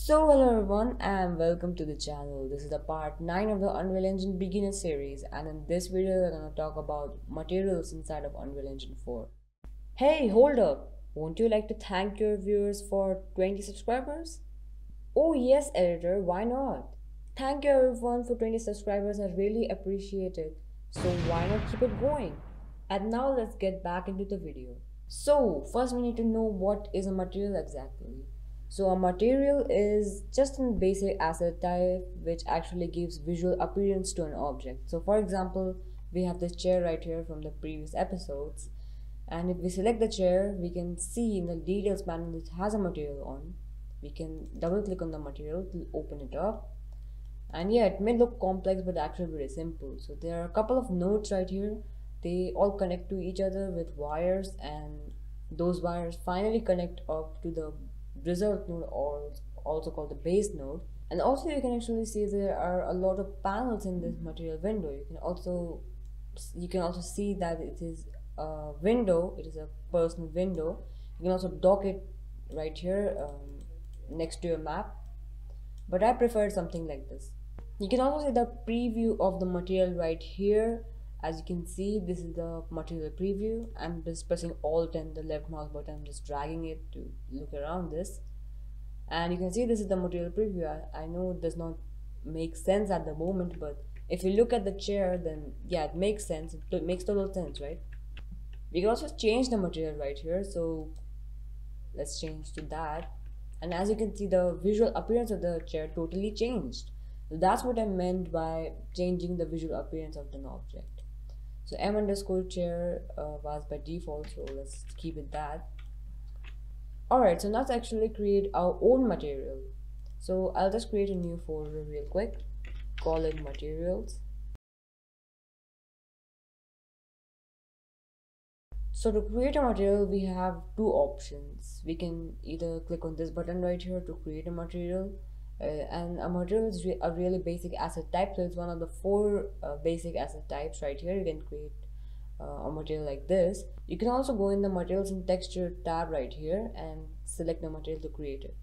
Hello everyone and welcome to the channel. This is the part 9 of the Unreal Engine beginner series, and in this video we're going to talk about materials inside of Unreal Engine 4. Hey, hold up! Won't you like to thank your viewers for 20 subscribers? Oh yes, editor, why not? Thank you everyone for 20 subscribers, I really appreciate it. So why not keep it going? And now let's get back into the video. So first we need to know what is a material exactly. So a material is just a basic asset type which actually gives visual appearance to an object. So for example, we have this chair right here from the previous episodes, and if we select the chair, we can see in the details panel it has a material on. We can double click on the material to open it up, and yeah, it may look complex but actually very simple. So there are a couple of nodes right here. They all connect to each other with wires, and those wires finally connect up to the result node, or also called the base node. And also you can actually see there are a lot of panels in this material window. You can also see that it is a window, it is a personal window. You can also dock it right here next to your map, but I prefer something like this. You can also see the preview of the material right here. As you can see, this is the material preview. I'm just pressing Alt and the left mouse button. I'm just dragging it to look around this, and you can see this is the material preview. I know it does not make sense at the moment, but if you look at the chair, then yeah, it makes sense. It makes total sense, right? We can also change the material right here, so let's change to that. And as you can see, the visual appearance of the chair totally changed. So that's what I meant by changing the visual appearance of an object. So m underscore chair was by default, so let's keep it that. Alright, so now let's actually create our own material. So I'll just create a new folder real quick, call it materials. So to create a material, we have two options. We can either click on this button right here to create a material, and a material is a really basic asset type, so it's one of the four basic asset types right here. You can create a material like this. You can also go in the materials and texture tab right here and select the material to create it.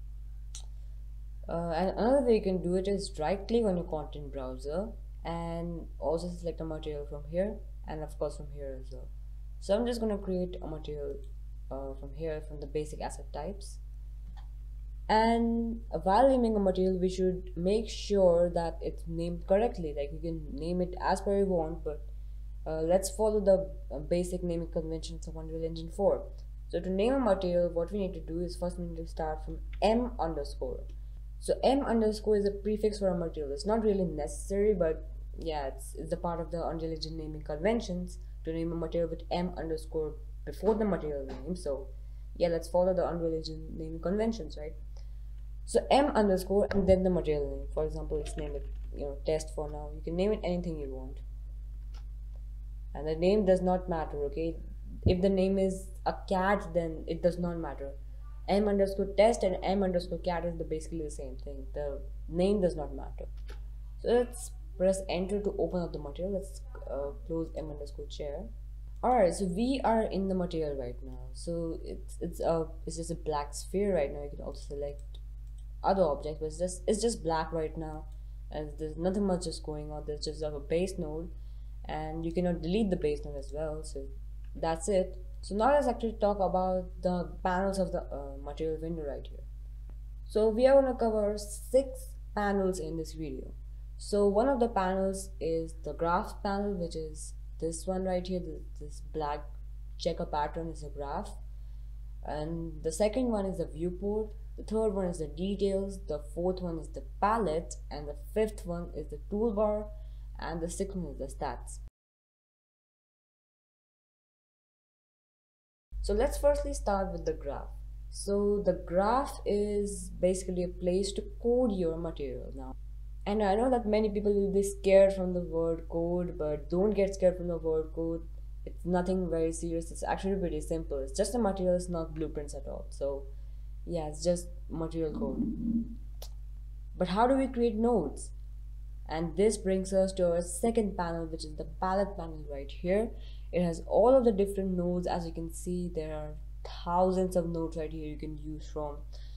And another way you can do it is right click on your content browser and also select a material from here, and of course from here as well. So I'm just going to create a material from here, from the basic asset types. And while naming a material, we should make sure that it's named correctly. Like, you can name it as per you want, but let's follow the basic naming conventions of Unreal Engine 4. So to name a material, what we need to do is first we need to start from m underscore. So m underscore is a prefix for a material. It's not really necessary, but yeah, it's a part of the Unreal Engine naming conventions to name a material with m underscore before the material name. So yeah, let's follow the Unreal Engine naming conventions, right? So m underscore and then the material name. For example, let's name it, test for now. You can name it anything you want, and the name does not matter. Okay, if the name is a cat, then it does not matter. M underscore test and m underscore cat is basically the same thing. The name does not matter. So let's press enter to open up the material. Let's close m underscore chair. Alright, so we are in the material right now. So it's just a black sphere right now. You can also select other objects, but it's just black right now, and there's nothing much just going on. There's just a base node, and you cannot delete the base node as well. So that's it. So now let's actually talk about the panels of the material window right here. So we are going to cover 6 panels in this video. So one of the panels is the graph panel, which is this one right here. This black checker pattern is a graph. And the second one is the viewport. The third one is the details. The fourth one is the palette. And the fifth one is the toolbar. And the sixth one is the stats. So let's firstly start with the graph. So the graph is basically a place to code your material now. And I know that many people will be scared from the word code, but don't get scared from the word code. It's nothing very serious. It's actually pretty simple. It's just a material, it's not blueprints at all. So yeah, it's just material code. But how do we create nodes? And this brings us to our second panel, which is the palette panel right here. It has all of the different nodes. As you can see, there are thousands of nodes right here you can use from.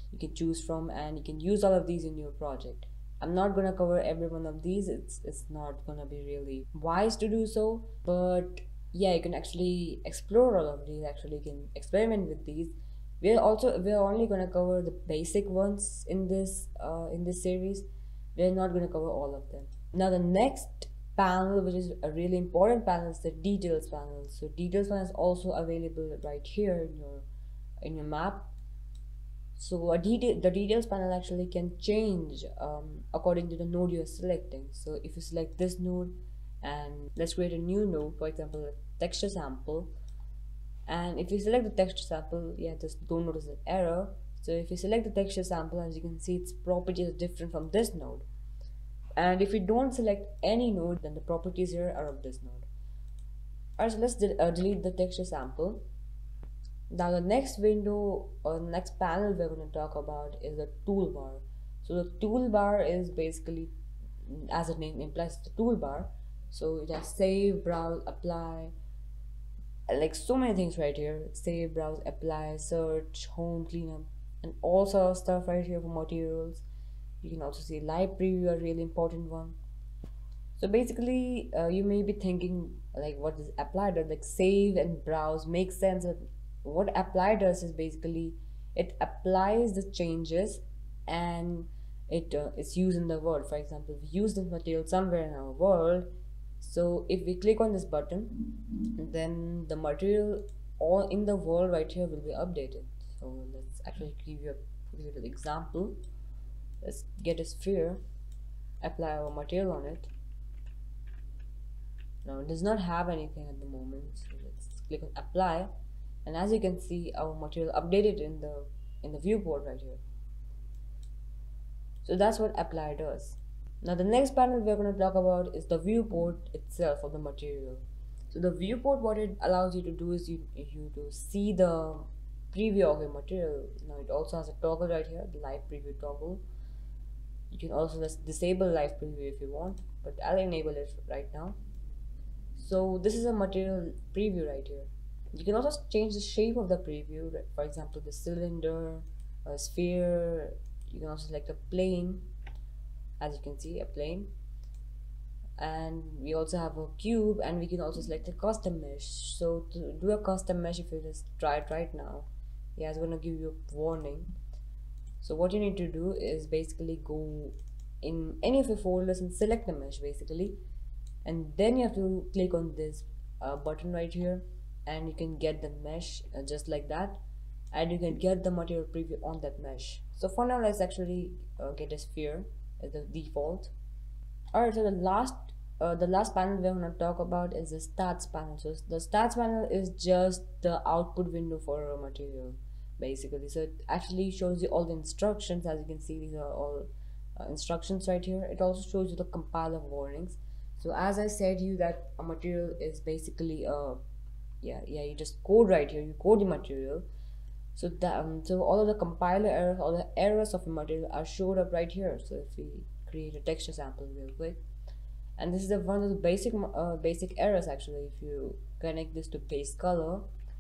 you can choose from, and you can use all of these in your project. I'm not gonna cover every one of these. It's not gonna be really wise to do so, but yeah, you can actually explore all of these. Actually, you can experiment with these. We're only gonna cover the basic ones in this series. We're not gonna cover all of them. Now the next panel, which is a really important panel, is the details panel. So details panel is also available right here in your map. So the details panel actually can change according to the node you're selecting. So if you select this node, and let's create a new node, for example, a texture sample. And if you select the texture sample, yeah, just don't notice an error. So if you select the texture sample, as you can see, its properties are different from this node. And if you don't select any node, then the properties here are of this node. Alright, so let's delete the texture sample. Now the next window or next panel we're going to talk about is the toolbar. So the toolbar is basically, as the name implies, the toolbar. So it has save, browse, apply, like so many things right here. Save, browse, apply, search, home, cleanup, and all sort of stuff right here for materials. You can also see live preview, a really important one. So basically you may be thinking, like, what does apply does? Like save and browse makes sense. What apply does is basically it applies the changes and it's used in the world. For example, we use this material somewhere in our world. So if we click on this button, then the material all in the world right here will be updated. So let's actually give you a little example. Let's get a sphere, apply our material on it. Now it does not have anything at the moment, so let's click on apply, and as you can see, our material updated in the viewport right here. So that's what apply does. Now the next panel we're going to talk about is the viewport itself of the material. So the viewport, what it allows you to do is you to see the preview of your material. Now it also has a toggle right here, the live preview toggle. You can also just disable live preview if you want, but I'll enable it right now. So this is a material preview right here. You can also change the shape of the preview. For example, the cylinder, a sphere. You can also select a plane, as you can see, a plane. And we also have a cube, and we can also select a custom mesh. So to do a custom mesh, if you just try it right now, yeah, it's gonna give you a warning. So what you need to do is basically go in any of your folders and select the mesh basically, and then you have to click on this button right here, and you can get the mesh just like that, and you can get the material preview on that mesh. So for now, let's actually get a sphere as the default. Alright, so the last panel we're going to talk about is the stats panel. So the stats panel is just the output window for a material basically. So it actually shows you all the instructions. As you can see, these are all instructions right here. It also shows you the compiler warnings. So as I said you that a material is basically you just code right here, you code the material. So that so all of the compiler errors, all the errors of the material are showed up right here. So if we create a texture sample real quick, and this is one of the basic errors actually. If you connect this to paste color,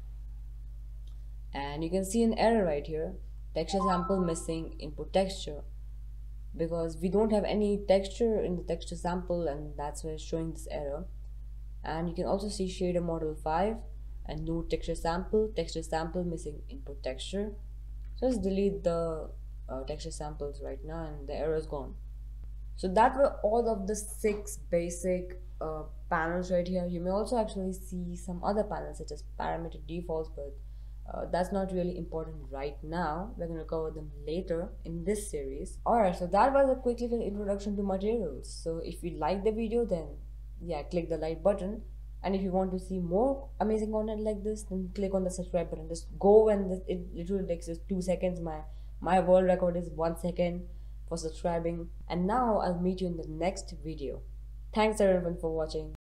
and you can see an error right here, texture sample missing input texture, because we don't have any texture in the texture sample, and that's why it's showing this error. And you can also see shader model 5 and no texture sample missing input texture. So let's delete the texture samples right now, and the error is gone. So that were all of the 6 basic panels right here. You may also actually see some other panels such as parameter defaults, but that's not really important right now. We're going to cover them later in this series. Alright, so that was a quick little introduction to materials. So if you like the video, then yeah, click the like button. And if you want to see more amazing content like this, then click on the subscribe button. Just go, and it literally takes just 2 seconds. My world record is 1 second for subscribing. And now I'll meet you in the next video. Thanks everyone for watching.